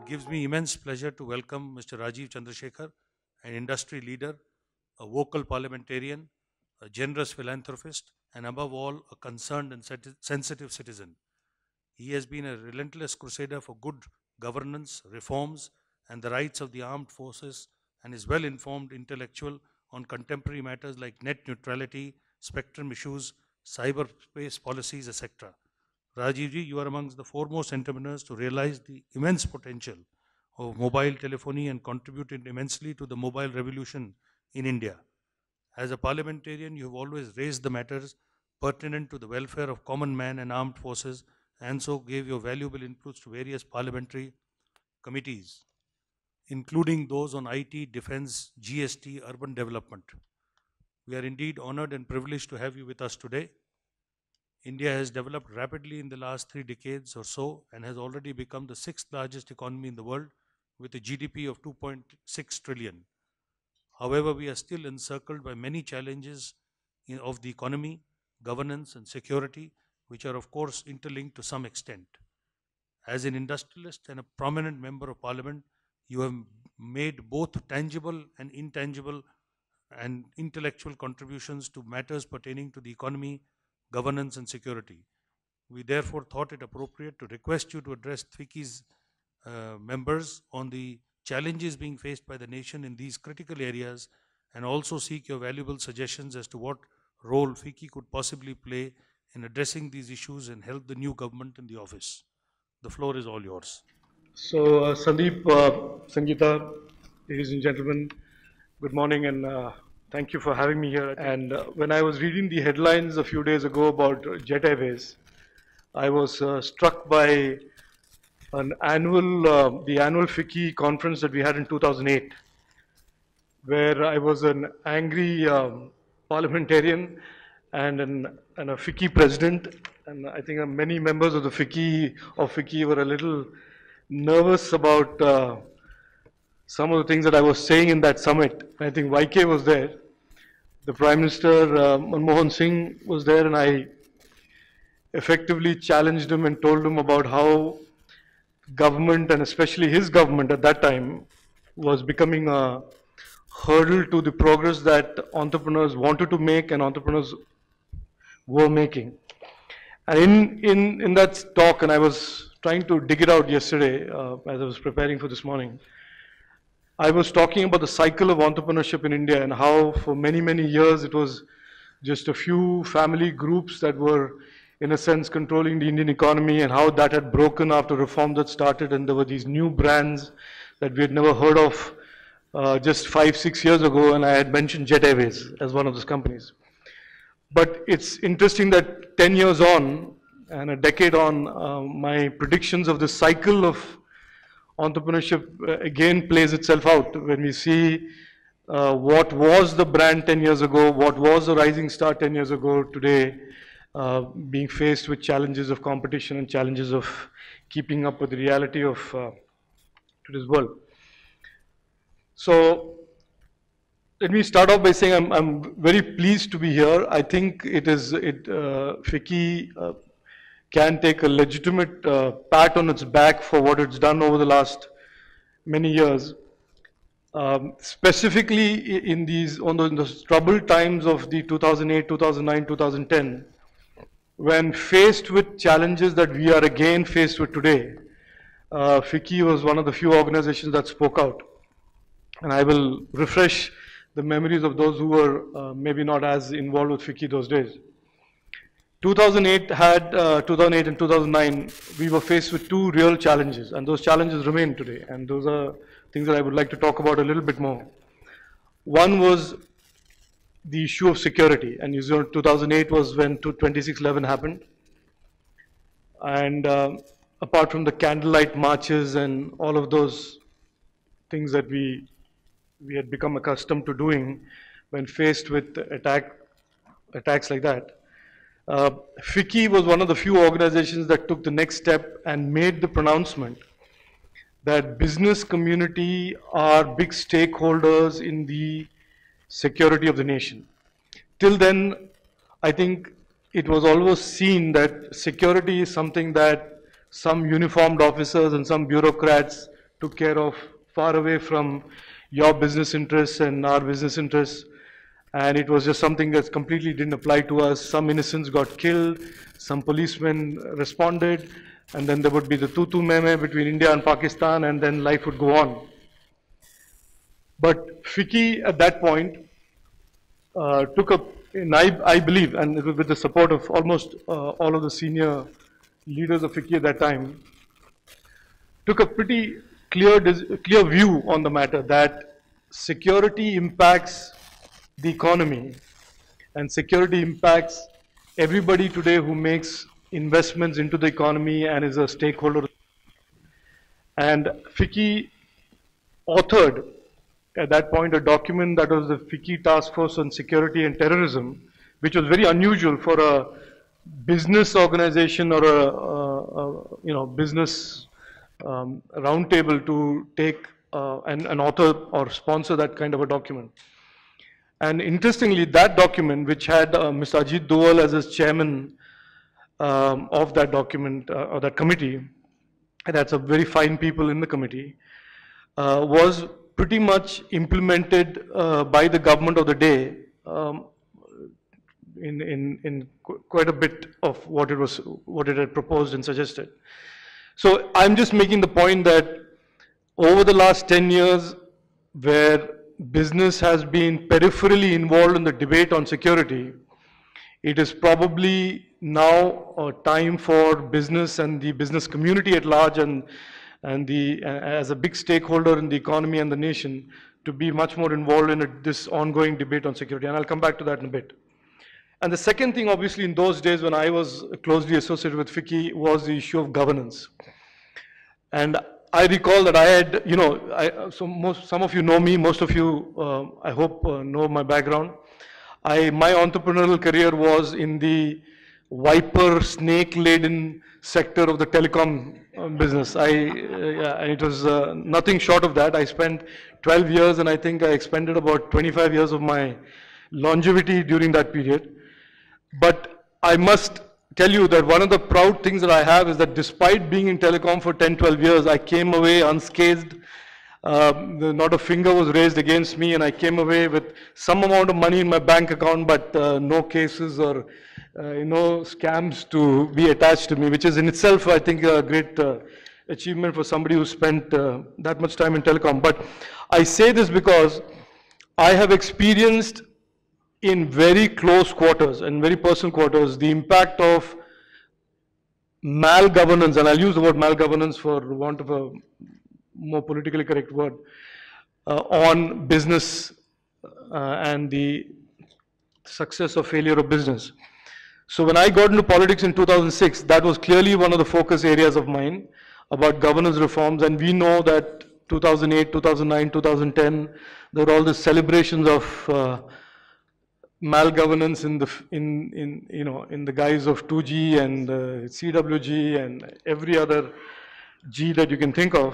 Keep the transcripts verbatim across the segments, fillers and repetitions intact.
It gives me immense pleasure to welcome Mister Rajeev Chandrasekhar, an industry leader, a vocal parliamentarian, a generous philanthropist, and above all, a concerned and sensitive citizen. He has been a relentless crusader for good governance, reforms, and the rights of the armed forces, and is well-informed intellectual on contemporary matters like net neutrality, spectrum issues, cyberspace policies, et cetera. Rajivji, you are amongst the foremost entrepreneurs to realize the immense potential of mobile telephony and contributed immensely to the mobile revolution in India. As a parliamentarian, you have always raised the matters pertinent to the welfare of common man and armed forces, and so gave your valuable inputs to various parliamentary committees, including those on I T, defense, G S T, urban development. We are indeed honored and privileged to have you with us today. India has developed rapidly in the last three decades or so and has already become the sixth largest economy in the world with a G D P of two point six trillion. However, we are still encircled by many challenges in, of the economy, governance and security, which are of course interlinked to some extent. As an industrialist and a prominent member of parliament, you have made both tangible and intangible and intellectual contributions to matters pertaining to the economy, governance and security. We therefore thought it appropriate to request you to address FICCI's uh, members on the challenges being faced by the nation in these critical areas, and also seek your valuable suggestions as to what role FICCI could possibly play in addressing these issues and help the new government in the office. The floor is all yours. So, uh, Sandeep, uh, Sangeeta, ladies and gentlemen, good morning, and uh, thank you for having me here. And uh, when I was reading the headlines a few days ago about Jet Airways, I was uh, struck by an annual, uh, the annual FICCI conference that we had in two thousand eight, where I was an angry um, parliamentarian and, an, and a FICCI president, and I think uh, many members of the FICCI of FICCI were a little nervous about uh, some of the things that I was saying in that summit. I think Y K was there. The Prime Minister, uh, Manmohan Singh, was there, and I effectively challenged him and told him about how government, and especially his government at that time, was becoming a hurdle to the progress that entrepreneurs wanted to make and entrepreneurs were making. And in, in, in that talk, and I was trying to dig it out yesterday uh, as I was preparing for this morning, I was talking about the cycle of entrepreneurship in India and how for many, many years it was just a few family groups that were, in a sense, controlling the Indian economy, and how that had broken after reform that started, and there were these new brands that we had never heard of uh, just five, six years ago, and I had mentioned Jet Airways as one of those companies. But it's interesting that ten years on, and a decade on, uh, my predictions of the cycle of entrepreneurship uh, again plays itself out when we see uh, what was the brand ten years ago, what was the rising star ten years ago, today uh, being faced with challenges of competition and challenges of keeping up with the reality of uh, today's world. So let me start off by saying I'm, I'm very pleased to be here. I think it is, it, uh, FICCI uh, can take a legitimate uh, pat on its back for what it's done over the last many years. Um, specifically in these, on the, in those troubled times of the two thousand eight, two thousand nine, two thousand ten, when faced with challenges that we are again faced with today, uh, FICCI was one of the few organizations that spoke out. And I will refresh the memories of those who were uh, maybe not as involved with FICCI those days. two thousand eight had, uh, two thousand eight and two thousand nine, we were faced with two real challenges, and those challenges remain today, and those are things that I would like to talk about a little bit more. One was the issue of security, and you know, two thousand eight was when twenty-six eleven happened, and uh, apart from the candlelight marches and all of those things that we, we had become accustomed to doing when faced with attack, attacks like that, Uh, FICCI was one of the few organizations that took the next step and made the pronouncement that business community are big stakeholders in the security of the nation. Till then, I think it was always seen that security is something that some uniformed officers and some bureaucrats took care of, far away from your business interests and our business interests. And it was just something that completely didn't apply to us. Some innocents got killed, some policemen responded, and then there would be the tutu meme between India and Pakistan, and then life would go on. But FICCI at that point uh, took up, and I, I believe, and with the support of almost uh, all of the senior leaders of FICCI at that time, took a pretty clear, clear view on the matter that security impacts the economy, and security impacts everybody today who makes investments into the economy and is a stakeholder. And FICCI authored at that point a document that was the FICCI Task Force on Security and Terrorism, which was very unusual for a business organization or a, a, a you know business um, roundtable to take uh, an, an author or sponsor that kind of a document. And interestingly, that document, which had uh, Mister Ajit Doval as his chairman um, of that document, uh, or that committee, and that's a very fine people in the committee, uh, was pretty much implemented uh, by the government of the day um, in, in, in qu quite a bit of what it was, what it had proposed and suggested. So I'm just making the point that over the last ten years, where business has been peripherally involved in the debate on security, it is probably now a time for business and the business community at large, and, and the, as a big stakeholder in the economy and the nation, to be much more involved in a, this ongoing debate on security. And I'll come back to that in a bit. And the second thing, obviously, in those days when I was closely associated with FICCI, was the issue of governance. And I recall that I had, you know, I, so most, some of you know me, most of you, uh, I hope, uh, know my background. I, my entrepreneurial career was in the viper, snake-laden sector of the telecom uh, business. I, uh, yeah, and it was uh, nothing short of that. I spent twelve years, and I think I expended about twenty-five years of my longevity during that period. But I must tell you that one of the proud things that I have is that despite being in telecom for ten, twelve years, I came away unscathed. Uh, not a finger was raised against me, and I came away with some amount of money in my bank account, but uh, no cases or uh, you know, scams to be attached to me, which is in itself, I think, a great uh, achievement for somebody who spent uh, that much time in telecom. But I say this because I have experienced in very close quarters and very personal quarters the impact of malgovernance, and I'll use the word malgovernance for want of a more politically correct word, uh, on business uh, and the success or failure of business. So when I got into politics in two thousand six, that was clearly one of the focus areas of mine about governance reforms, and we know that two thousand eight, two thousand nine, two thousand ten, there were all the celebrations of uh, malgovernance in the in in you know in the guise of two G and uh, C W G and every other G that you can think of.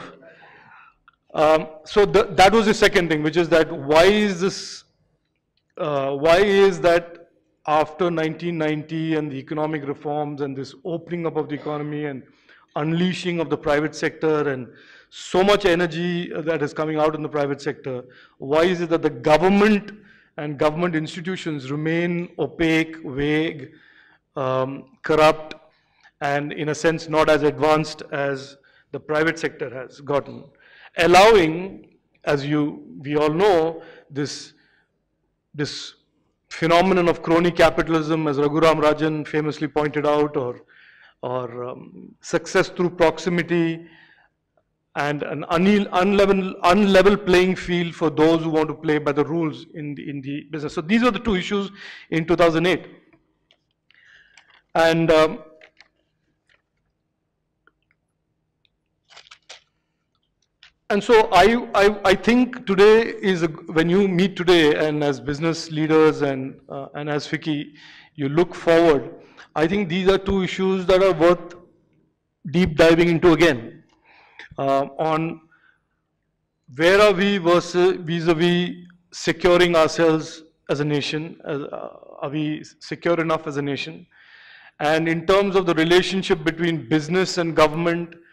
Um, so the, that was the second thing, which is that why is this? Uh, why is that after nineteen ninety and the economic reforms and this opening up of the economy and unleashing of the private sector and so much energy that is coming out in the private sector, why is it that the government and government institutions remain opaque, vague, um, corrupt, and in a sense not as advanced as the private sector has gotten, allowing, as you we all know, this this phenomenon of crony capitalism, as Raghuram Rajan famously pointed out, or or um, success through proximity, and an unlevel, unlevel playing field for those who want to play by the rules in the, in the business. So these are the two issues in two thousand eight. And um, and so I, I, I think today is, a, when you meet today and as business leaders and, uh, and as FICCI, you look forward, I think these are two issues that are worth deep diving into again. Uh, on where are we versus vis-a-vis securing ourselves as a nation, as, uh, are we secure enough as a nation? And in terms of the relationship between business and government,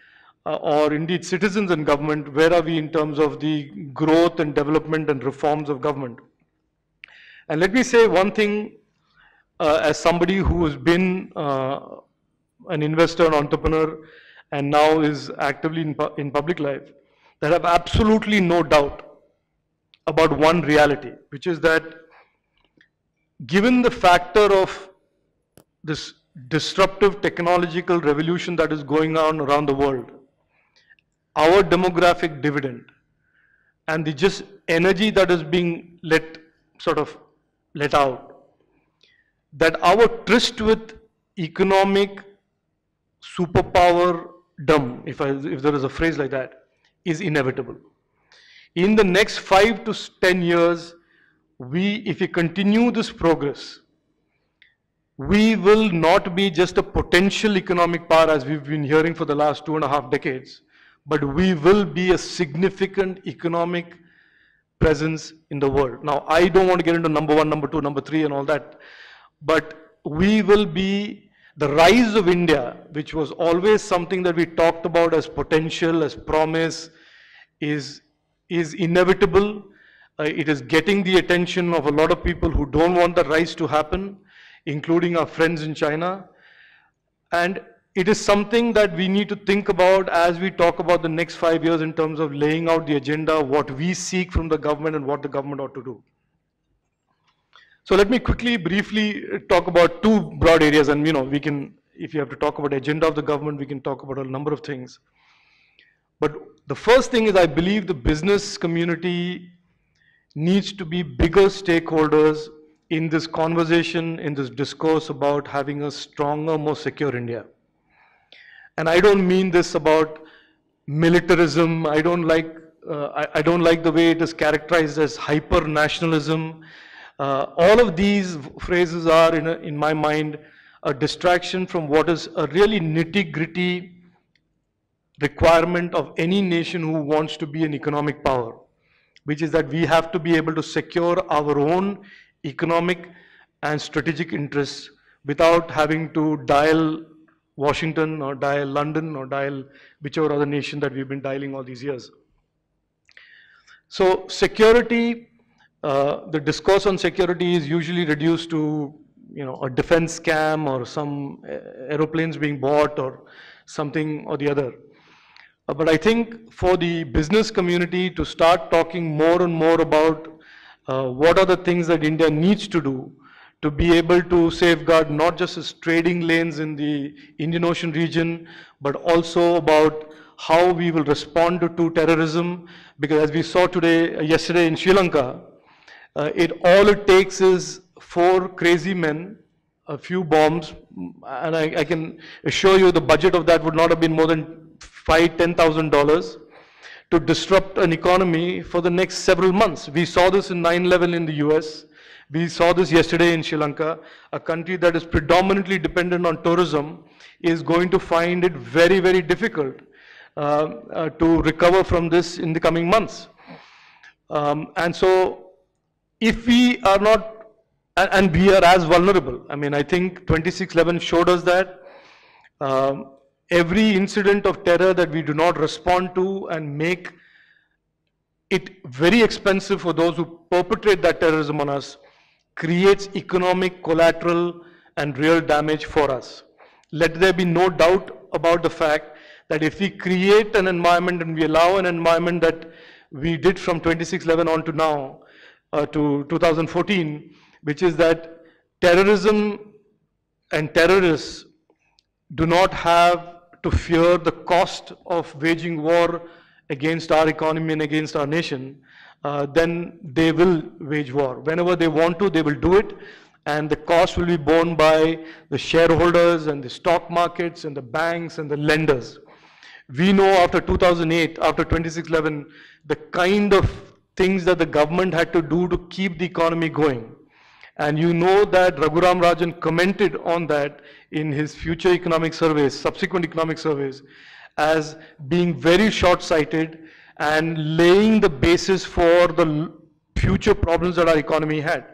uh, or indeed citizens in government, where are we in terms of the growth and development and reforms of government? And let me say one thing, uh, as somebody who has been uh, an investor, an entrepreneur, and now is actively in, pu in public life, that I have absolutely no doubt about one reality, which is that given the factor of this disruptive technological revolution that is going on around the world, our demographic dividend and the just energy that is being let sort of let out, that our tryst with economic superpower dumb, if, I, if there is a phrase like that, is inevitable. In the next five to ten years, we, if we continue this progress, we will not be just a potential economic power as we've been hearing for the last two and a half decades, but we will be a significant economic presence in the world. Now, I don't want to get into number one, number two, number three and all that, but we will be the rise of India, which was always something that we talked about as potential, as promise, is, is inevitable. Uh, it is getting the attention of a lot of people who don't want the rise to happen, including our friends in China. And it is something that we need to think about as we talk about the next five years in terms of laying out the agenda, what we seek from the government and what the government ought to do. So let me quickly, briefly talk about two broad areas, and you know, we can, if you have to talk about the agenda of the government, we can talk about a number of things. But the first thing is, I believe the business community needs to be bigger stakeholders in this conversation, in this discourse about having a stronger, more secure India. And I don't mean this about militarism. I don't like, uh, I, I don't like the way it is characterized as hyper-nationalism. Uh, all of these phrases are, in, a, in my mind, a distraction from what is a really nitty-gritty requirement of any nation who wants to be an economic power, which is that we have to be able to secure our own economic and strategic interests without having to dial Washington or dial London or dial whichever other nation that we've been dialing all these years. So security, uh, the discourse on security is usually reduced to, you know, a defense scam or some aeroplanes being bought or something or the other. Uh, but I think for the business community to start talking more and more about uh, what are the things that India needs to do to be able to safeguard not just its trading lanes in the Indian Ocean region, but also about how we will respond to, to terrorism. Because as we saw today, uh, yesterday in Sri Lanka, uh, it all it takes is four crazy men, a few bombs, and I, I can assure you the budget of that would not have been more than five, ten thousand dollars to disrupt an economy for the next several months. We saw this in nine eleven in the U S. We saw this yesterday in Sri Lanka. A country that is predominantly dependent on tourism is going to find it very, very difficult uh, uh, to recover from this in the coming months. Um, and so if we are not, and, and we are as vulnerable, I mean, I think twenty-six eleven showed us that. Um, every incident of terror that we do not respond to and make it very expensive for those who perpetrate that terrorism on us creates economic collateral and real damage for us. Let there be no doubt about the fact that if we create an environment and we allow an environment that we did from twenty-six eleven on to now, uh, to two thousand fourteen, which is that terrorism and terrorists do not have to fear the cost of waging war against our economy and against our nation, uh, then they will wage war. Whenever they want to, they will do it, and the cost will be borne by the shareholders and the stock markets and the banks and the lenders. We know after two thousand eight, after twenty-six eleven, the kind of things that the government had to do to keep the economy going. And you know that Raghuram Rajan commented on that in his future economic surveys, subsequent economic surveys, as being very short-sighted and laying the basis for the future problems that our economy had.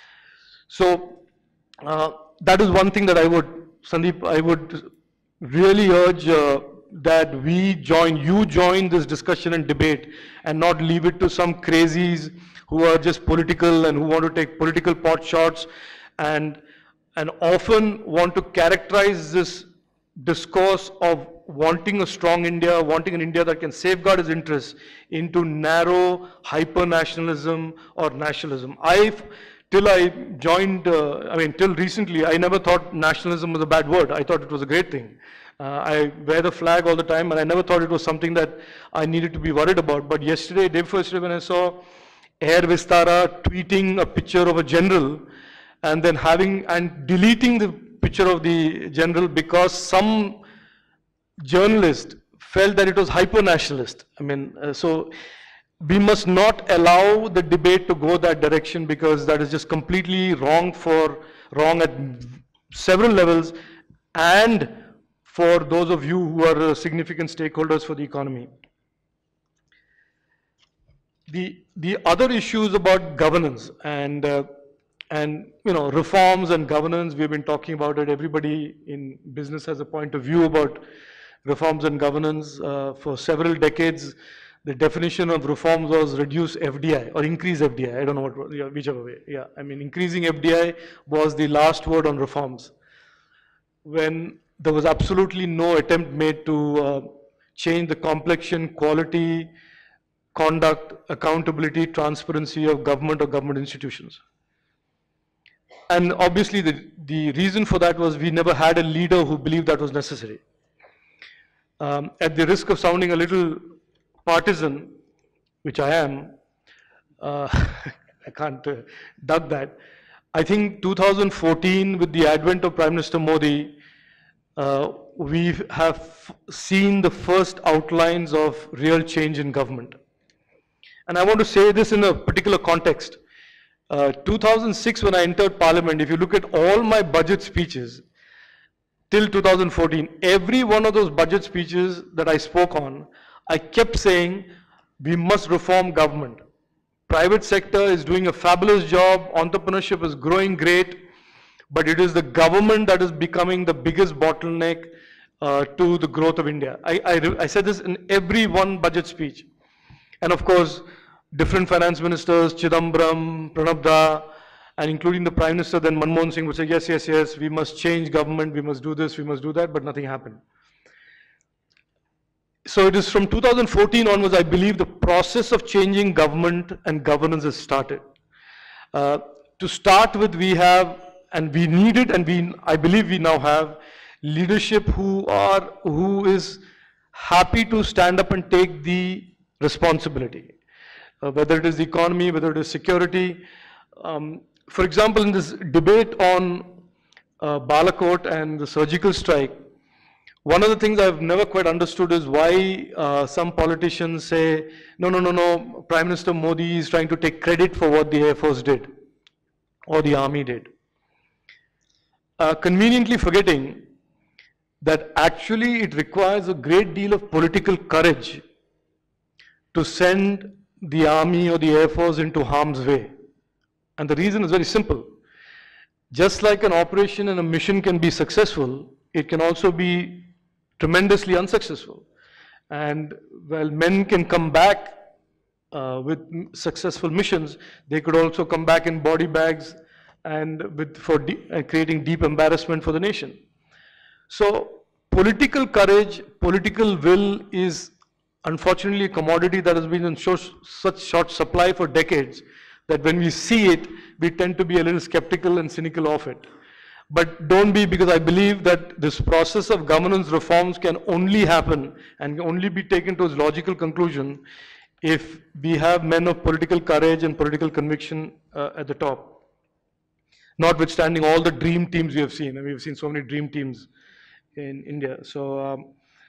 So uh, that is one thing that I would, Sandeep, I would really urge uh, that we join, you join this discussion and debate and not leave it to some crazies who are just political and who want to take political pot shots and, and often want to characterize this discourse of wanting a strong India, wanting an India that can safeguard its interests into narrow hyper-nationalism or nationalism. I, till I joined, uh, I mean, till recently, I never thought nationalism was a bad word. I thought it was a great thing. Uh, I wear the flag all the time, and I never thought it was something that I needed to be worried about. But yesterday, day before yesterday, when I saw Air Vistara tweeting a picture of a general, and then having, and deleting the picture of the general because some journalist felt that it was hyper-nationalist. I mean, uh, so we must not allow the debate to go that direction because that is just completely wrong for, wrong at several levels and for those of you who are uh, significant stakeholders for the economy. The, the other issues about governance and uh, And, you know, reforms and governance, we've been talking about it. Everybody in business has a point of view about reforms and governance. Uh, for several decades, the definition of reforms was reduce F D I or increase F D I. I don't know what, yeah, whichever way. Yeah, I mean, increasing F D I was the last word on reforms. When there was absolutely no attempt made to uh, change the complexion, quality, conduct, accountability, transparency of government or government institutions. And obviously the, the reason for that was we never had a leader who believed that was necessary. Um, at the risk of sounding a little partisan, which I am, uh, I can't uh, duck that. I think two thousand fourteen, with the advent of Prime Minister Modi, uh, we have seen the first outlines of real change in government. And I want to say this in a particular context. Uh, two thousand six, when I entered Parliament, if you look at all my budget speeches till two thousand fourteen, every one of those budget speeches that I spoke on, I kept saying we must reform government. Private sector is doing a fabulous job, entrepreneurship is growing great, but it is the government that is becoming the biggest bottleneck uh, to the growth of India. I, I, I said this in every one budget speech. And of course, different finance ministers, Chidambaram, Pranabda, and including the Prime Minister, then Manmohan Singh would say, yes, yes, yes, we must change government, we must do this, we must do that, but nothing happened. So it is from two thousand fourteen onwards, I believe the process of changing government and governance has started. Uh, to start with, we have, and we need it, and we, I believe we now have, leadership who are, who is happy to stand up and take the responsibility. Uh, whether it is the economy, whether it is security. Um, for example, in this debate on uh, Balakot and the surgical strike, one of the things I've never quite understood is why uh, some politicians say, no, no, no, no, Prime Minister Modi is trying to take credit for what the Air Force did or the Army did. Uh, conveniently forgetting that actually it requires a great deal of political courage to send the Army or the Air Force into harm's way. And the reason is very simple. Just like an operation and a mission can be successful, it can also be tremendously unsuccessful. And while men can come back uh, with successful missions, they could also come back in body bags and with, for de uh, creating deep embarrassment for the nation. So political courage, political will is unfortunately a commodity that has been in short, such short supply for decades that when we see it, we tend to be a little skeptical and cynical of it. But don't be, because I believe that this process of governance reforms can only happen and can only be taken to its logical conclusion if we have men of political courage and political conviction uh, at the top. Notwithstanding all the dream teams we have seen, and we have seen so many dream teams in India. So, um,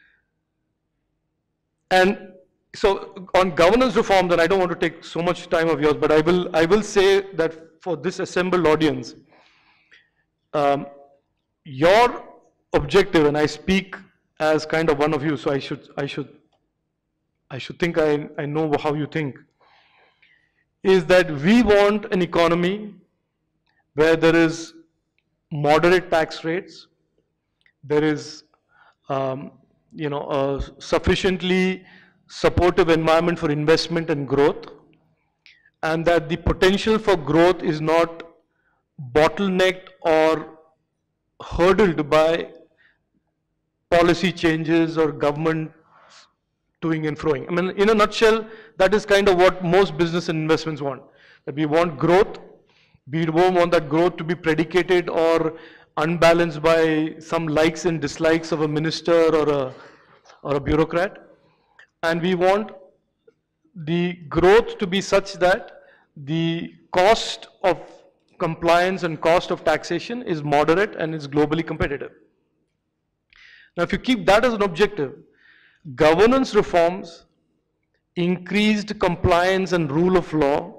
and so on governance reforms, and I don't want to take so much time of yours, but I will, I will say that for this assembled audience, um, your objective, and I speak as kind of one of you, so I should, I should, I should think I, I know how you think, is that we want an economy where there is moderate tax rates, there is um, you know, a sufficiently supportive environment for investment and growth, and that the potential for growth is not bottlenecked or hurdled by policy changes or government doing and froing. I mean, in a nutshell, that is kind of what most business and investments want. That we want growth. We don't want that growth to be predicated or unbalanced by some likes and dislikes of a minister or a, or a bureaucrat. And we want the growth to be such that the cost of compliance and cost of taxation is moderate and is globally competitive. Now, if you keep that as an objective, governance reforms, increased compliance and rule of law,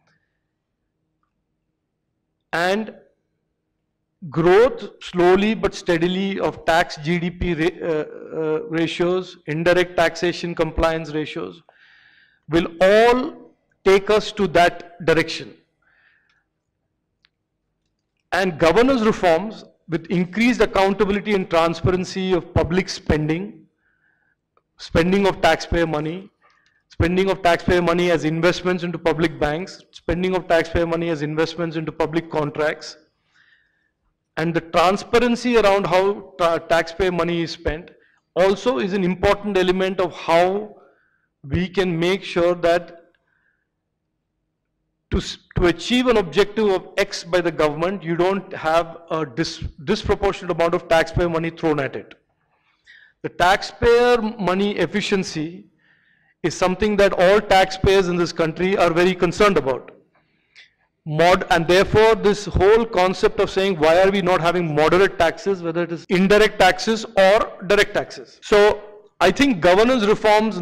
and growth slowly but steadily of tax G D P ra uh, uh, ratios, indirect taxation compliance ratios, will all take us to that direction. And governance reforms with increased accountability and transparency of public spending, spending of taxpayer money, spending of taxpayer money as investments into public banks, spending of taxpayer money as investments into public contracts, and the transparency around how ta taxpayer money is spent also is an important element of how we can make sure that to, to achieve an objective of X by the government, you don't have a dis, disproportionate amount of taxpayer money thrown at it. The taxpayer money efficiency is something that all taxpayers in this country are very concerned about. Mod, and therefore this whole concept of saying why are we not having moderate taxes, whether it is indirect taxes or direct taxes. So I think governance reforms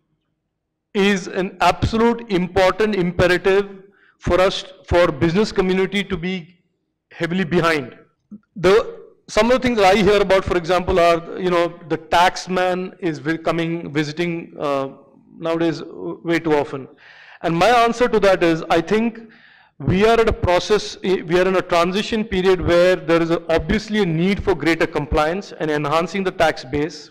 is an absolute important imperative for us, for business community to be heavily behind. The, some of the things that I hear about, for example, are, you know, the tax man is coming, visiting uh, nowadays way too often. And my answer to that is, I think we are at a process, we are in a transition period where there is a, obviously a need for greater compliance and enhancing the tax base.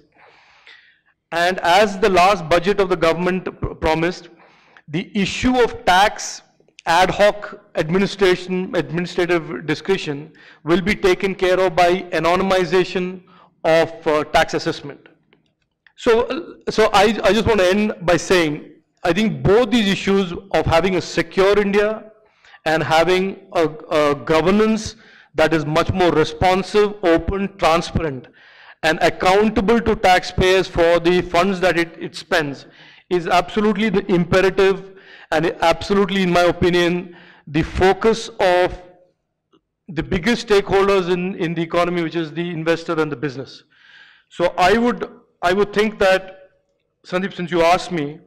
And as the last budget of the government pr promised, the issue of tax ad hoc administration, administrative discretion will be taken care of by anonymization of uh, tax assessment. So, so I, I just want to end by saying, I think both these issues of having a secure India and having a, a governance that is much more responsive, open, transparent, and accountable to taxpayers for the funds that it, it spends is absolutely the imperative and absolutely, in my opinion, the focus of the biggest stakeholders in, in the economy, which is the investor and the business. So I would, I would think that, Sandeep, since you asked me,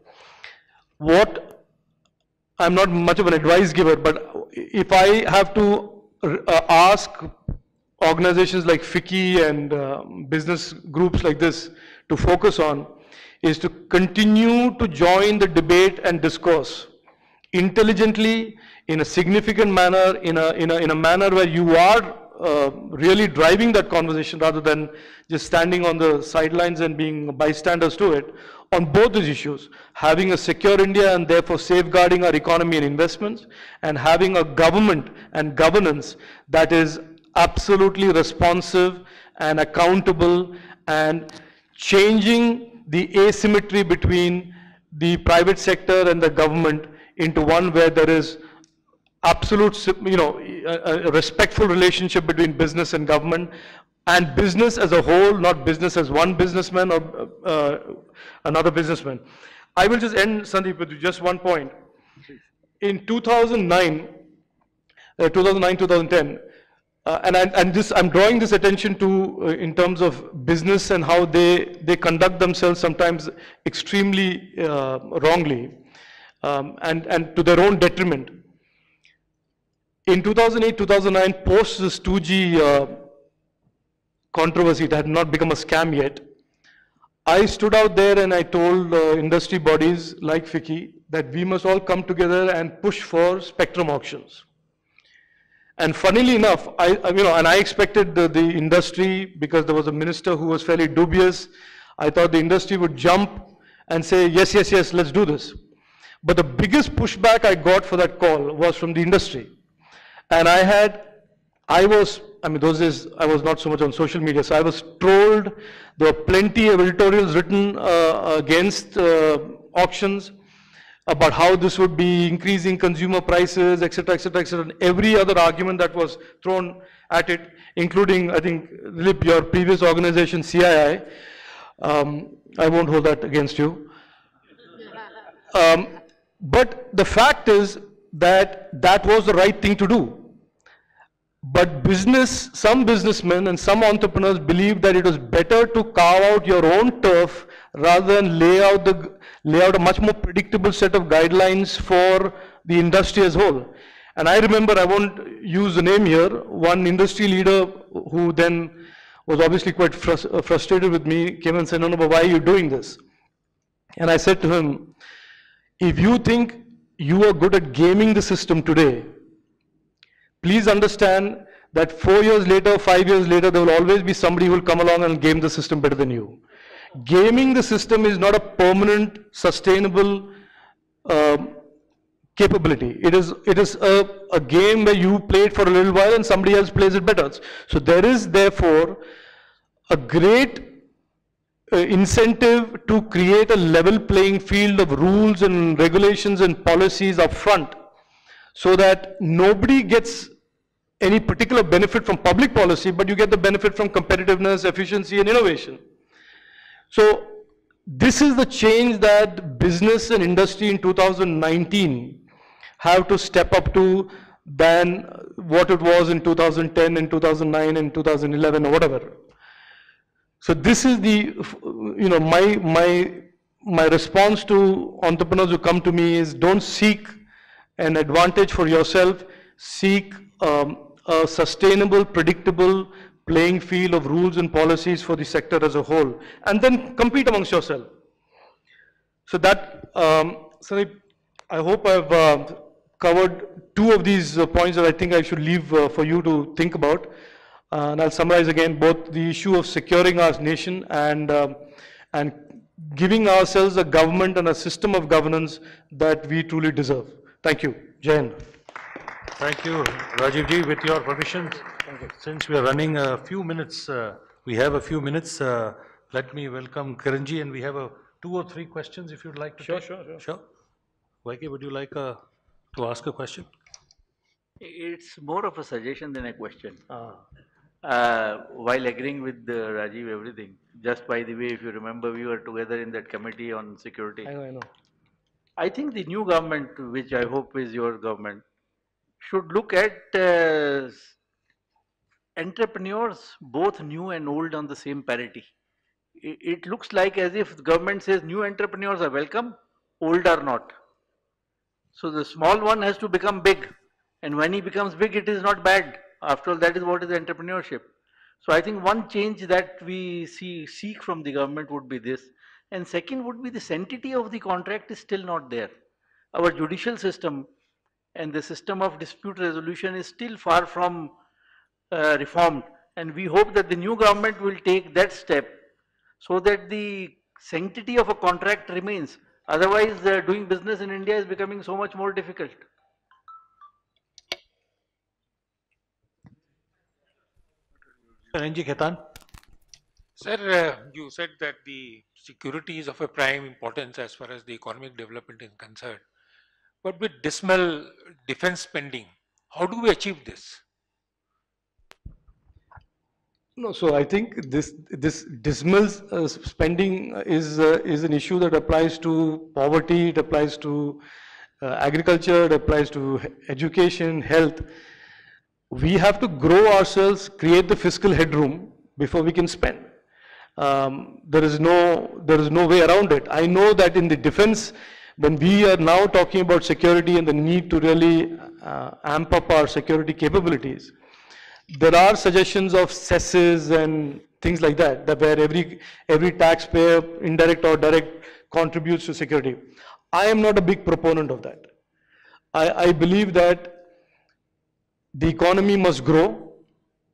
what, I'm not much of an advice giver, but if I have to uh, ask organizations like FICCI and uh, business groups like this to focus on, is to continue to join the debate and discourse intelligently, in a significant manner, in a, in a, in a manner where you are uh, really driving that conversation rather than just standing on the sidelines and being bystanders to it, on both these issues, having a secure India and therefore safeguarding our economy and investments, and having a government and governance that is absolutely responsive and accountable and changing the asymmetry between the private sector and the government into one where there is absolute, you know, a, a respectful relationship between business and government, and business as a whole, not business as one businessman or uh, another businessman. I will just end, Sandeep, with just one point. In two thousand nine, uh, two thousand nine, two thousand ten, uh, and, I, and this, I'm drawing this attention to uh, in terms of business and how they, they conduct themselves sometimes extremely uh, wrongly. Um, and, and to their own detriment. In two thousand eight, two thousand nine, post this two G uh, controversy, it had not become a scam yet, I stood out there and I told uh, industry bodies like FICCI that we must all come together and push for spectrum auctions. And funnily enough, I, you know, and I expected the, the industry, because there was a minister who was fairly dubious, I thought the industry would jump and say, yes, yes, yes, let's do this. But the biggest pushback I got for that call was from the industry. And I had, I was, I mean, those days I was not so much on social media, so I was trolled. There were plenty of editorials written uh, against uh, auctions about how this would be increasing consumer prices, et cetera, et cetera, et cetera. And every other argument that was thrown at it, including, I think, Lip, your previous organization, C I I. Um, I won't hold that against you. Um, but the fact is that that was the right thing to do. But business, some businessmen and some entrepreneurs believed that it was better to carve out your own turf rather than lay out, the, lay out a much more predictable set of guidelines for the industry as a whole. And I remember, I won't use the name here, one industry leader who then was obviously quite frust frustrated with me, came and said, no, no, but why are you doing this? And I said to him, if you think you are good at gaming the system today, please understand that four years later, five years later, there will always be somebody who will come along and game the system better than you. Gaming the system is not a permanent, sustainable uh, capability. It is, it is a, a game where you play it for a little while and somebody else plays it better. So there is therefore a great uh, incentive to create a level playing field of rules and regulations and policies up front, so that nobody gets any particular benefit from public policy, but you get the benefit from competitiveness, efficiency, and innovation. So this is the change that business and industry in two thousand nineteen have to step up to than what it was in two thousand ten and two thousand nine and two thousand eleven or whatever. So this is the, you know, my, my, my response to entrepreneurs who come to me is, don't seek an advantage for yourself, seek um, a sustainable, predictable playing field of rules and policies for the sector as a whole, and then compete amongst yourself. So that, um, Sandeep, I hope I've uh, covered two of these uh, points that I think I should leave uh, for you to think about. Uh, and I'll summarize again both the issue of securing our nation and, um, and giving ourselves a government and a system of governance that we truly deserve. Thank you. Jai Hind. Thank you, Rajeev ji. With your permission, since we are running a few minutes, uh, we have a few minutes, uh, let me welcome Kiran ji, and we have a two or three questions if you'd like to Sure, take. sure, sure. Sure. Vaike, would you like uh, to ask a question? It's more of a suggestion than a question. Ah. Uh, while agreeing with uh, Rajeev everything, just by the way, if you remember, we were together in that committee on security. I know, I know. I think the new government, which I hope is your government, should look at uh, entrepreneurs, both new and old, on the same parity. It, it looks like as if the government says new entrepreneurs are welcome, old are not. So the small one has to become big, and when he becomes big, it is not bad. After all, that is what is entrepreneurship. So I think one change that we see seek from the government would be this. And second would be the sanctity of the contract is still not there. Our judicial system and the system of dispute resolution is still far from uh, reformed. And we hope that the new government will take that step so that the sanctity of a contract remains. Otherwise, uh, doing business in India is becoming so much more difficult. Ranji Khaitan. Sir, uh, you said that the security is of a prime importance as far as the economic development is concerned. But with dismal defense spending, how do we achieve this? No, so I think this this dismal uh, spending is uh, is an issue that applies to poverty, it applies to uh, agriculture, it applies to education, health. We have to grow ourselves, create the fiscal headroom before we can spend. Um, there is no there is no way around it. I know that in the defense, when we are now talking about security and the need to really uh, amp up our security capabilities, there are suggestions of cesses and things like that, that where every every taxpayer, indirect or direct, contributes to security. I am not a big proponent of that. I, I believe that the economy must grow.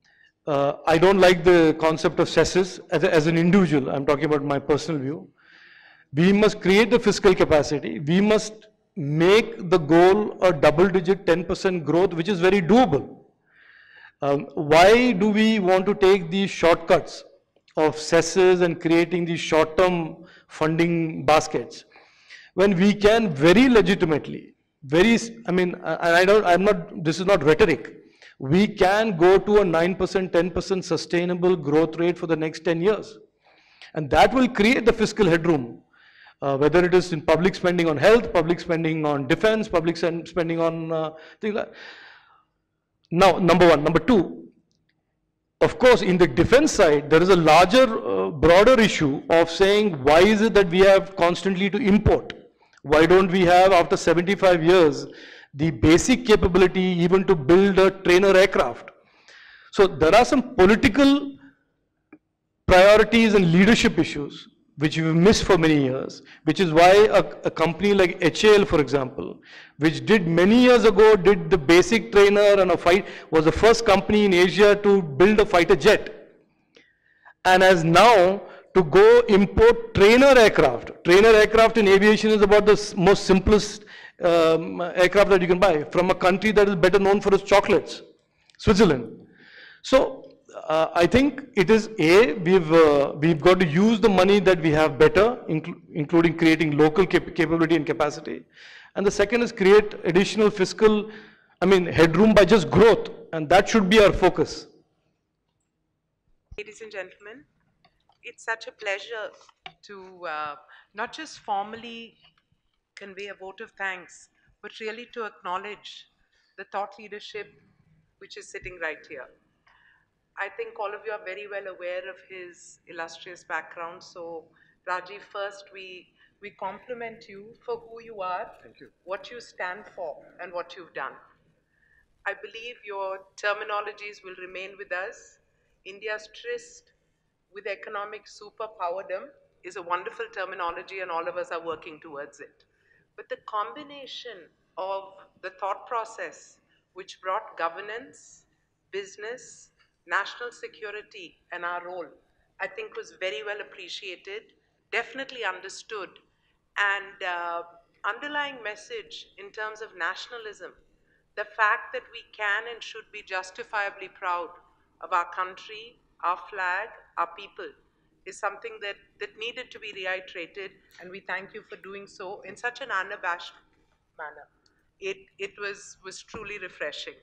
Uh, I don't like the concept of cesses as, a, as an individual. I'm talking about my personal view. We must create the fiscal capacity. We must make the goal a double-digit ten percent growth, which is very doable. Um, why do we want to take these shortcuts of cesses and creating these short-term funding baskets when we can very legitimately, very, I mean, I, I don't, I'm not, this is not rhetoric. We can go to a nine percent, ten percent sustainable growth rate for the next ten years. And that will create the fiscal headroom, uh, whether it is in public spending on health, public spending on defense, public spending on uh, things like that. Now, number one. Number two, of course, in the defense side, there is a larger, uh, broader issue of saying, why is it that we have constantly to import? Why don't we have, after seventy-five years, the basic capability even to build a trainer aircraft? So there are some political priorities and leadership issues which we've missed for many years, which is why a, a company like H A L, for example, which did many years ago, did the basic trainer and a fight, was the first company in Asia to build a fighter jet. And has now to go import trainer aircraft. Trainer aircraft in aviation is about the most simplest um, aircraft that you can buy from a country that is better known for its chocolates, Switzerland. So, Uh, I think it is A, we've, uh, we've got to use the money that we have better, incl including creating local cap capability and capacity. And the second is create additional fiscal, I mean, headroom by just growth, and that should be our focus. Ladies and gentlemen, it's such a pleasure to uh, not just formally convey a vote of thanks, but really to acknowledge the thought leadership which is sitting right here. I think all of you are very well aware of his illustrious background. So, Rajeev, first we, we compliment you for who you are, Thank you. What you stand for, and what you've done. I believe your terminologies will remain with us. India's tryst with economic superpowerdom is a wonderful terminology, and all of us are working towards it. But the combination of the thought process which brought governance, business, national security, and our role, I think was very well appreciated, definitely understood, and uh, underlying message in terms of nationalism, the fact that we can and should be justifiably proud of our country, our flag, our people, is something that, that needed to be reiterated, and we thank you for doing so in such an unabashed manner. It, it was, was truly refreshing.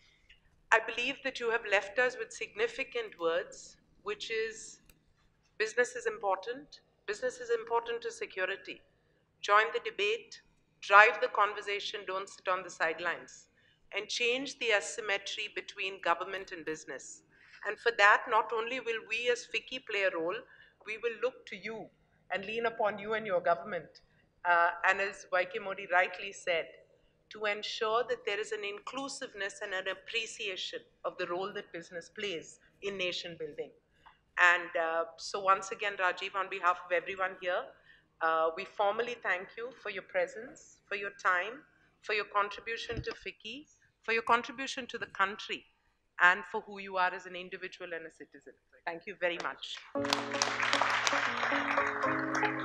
I believe that you have left us with significant words, which is business is important, business is important to security. Join the debate, drive the conversation, don't sit on the sidelines, and change the asymmetry between government and business. And for that, not only will we as FICCI play a role, we will look to you and lean upon you and your government. Uh, and as Y K Modi rightly said, to ensure that there is an inclusiveness and an appreciation of the role that business plays in nation building. And uh, so once again, Rajeev, on behalf of everyone here, uh, we formally thank you for your presence, for your time, for your contribution to FICCI, for your contribution to the country, and for who you are as an individual and a citizen. Thank you very much.